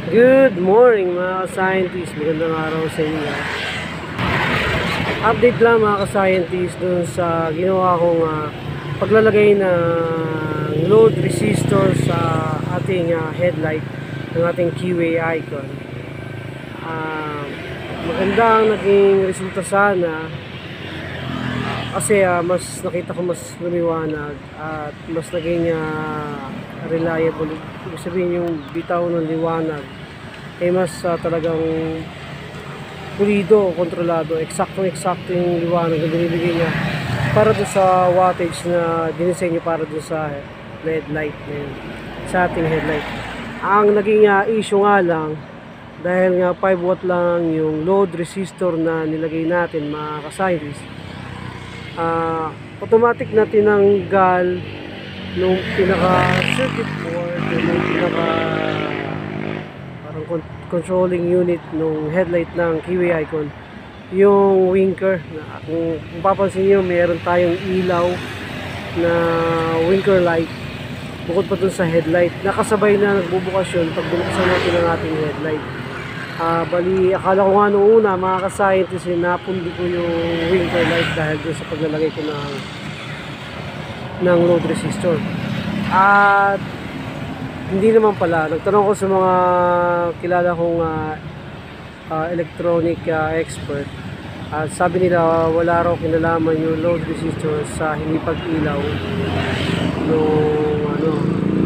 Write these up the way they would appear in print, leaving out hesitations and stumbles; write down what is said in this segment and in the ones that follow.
Good morning mga ka-scientist. Magandang araw sa inyo. Update lang mga ka-scientist dun sa ginawa kong paglalagay ng load resistor sa ating headlight ng ating keyway icon. Maganda ang naging resulta sana kasi mas nakita ko mas lumiwanag at mas naging reliable. Ibig sabihin yung bitaw ng liwanag ay mas talagang pulido, kontrolado, eksakto yung liwanag na binibigay niya para doon sa wattage na dinisenyo para doon sa headlight na yun, sa ating headlight. Ang naging issue nga lang dahil nga 5 watt lang yung load resistor na nilagay natin mga ka-scientist, automatic na tinanggal nung pinaka circuit board, nung pinaka parang controlling unit nung headlight ng keyway icon, yung winker. Kung papansin nyo, mayroon tayong ilaw na winker light bukod pa dun sa headlight, nakasabay na nagbubukas yun pag binuksan natin ang ating headlight. Bali, akala ko nga noong una mga ka-scientist, napundi ko yung winker light dahil dun sa paglalagay ko ng load resistor. At hindi naman pala. Nagtanong ko sa mga kilala kong electronic expert at sabi nila wala raw kinalaman yung load resistor sa hindi pag-ilaw nung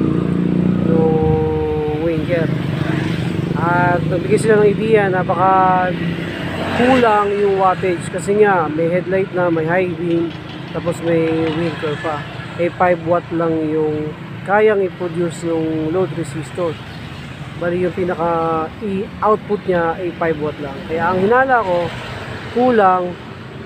winker. At nagbigay sila ng idea na baka kulang yung wattage kasi nga may headlight na, may high beam, tapos may winker pa. 5 watt lang yung kayang i-produce ng load resistor. Bali yung pinaka output niya ay 5 watt lang. Kaya ang hinala ko, kulang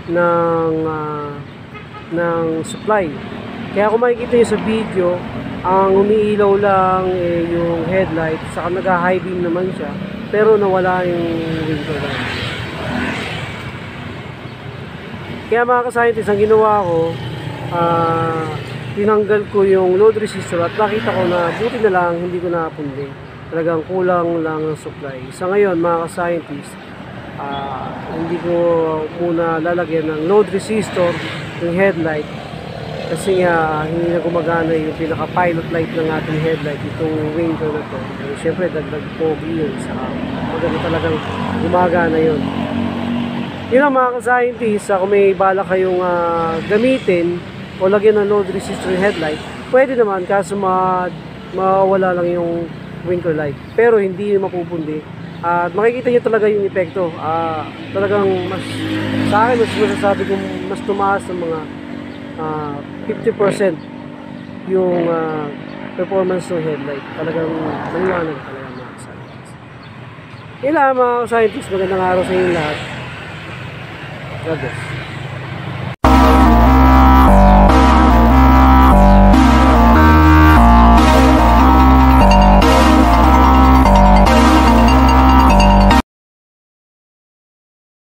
ng supply. Kaya kung makikita nyo sa video, ang umiilaw lang yung headlight, saka nag-high beam naman siya, pero nawala yung winker light. Kaya mga ka-scientist, ang ginawa ko, tinanggal ko yung load resistor at nakita ko na buti na lang hindi ko napundi. Talagang kulang lang ng supply. Sa ngayon mga ka-scientist, hindi ko muna lalagyan ng load resistor yung headlight kasi nga hindi na gumagana yung pinaka pilot light ng ating headlight, itong winker na to. Siyempre dagdag pogi yun, saka maganda talagang gumagana yun. Yun ang mga ka-scientist, kung may bala kayong gamitin o lagyan ng load resistor yung headlight, pwede naman kaso mawala lang yung winker light, pero hindi mapupundi. At makikita nyo talaga yung epekto. Talagang sa akin mas masasabi kong mas tumaas ng mga 50% yung performance ng headlight. Talagang maliwanag talaga mga scientists. Yun lang mga scientists, magandang araw sa inyo lahat. God bless.